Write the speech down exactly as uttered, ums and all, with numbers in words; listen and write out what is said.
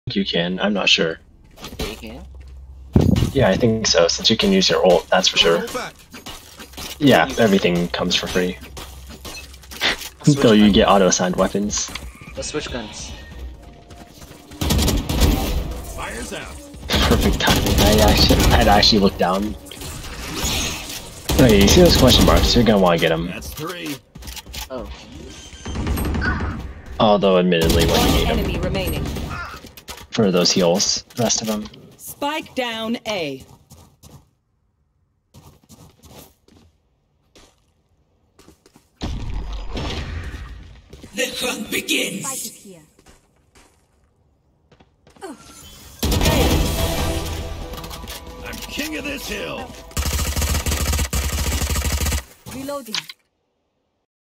you can. I'm not sure. Yeah, you can. Yeah, I think so. Since you can use your ult, that's for sure. Yeah, everything comes for free. Though you get auto-assigned weapons. Let's switch guns. Fires out. Perfect timing. I actually, I'd actually look down. Okay, you see those question marks? You're gonna want to get them. That's three. Oh. Although, admittedly, when you need them. Enemy remaining. For those heals, the rest of them. Spike down A. The hunt begins. Spike is here. I'm king of this hill. Reloading.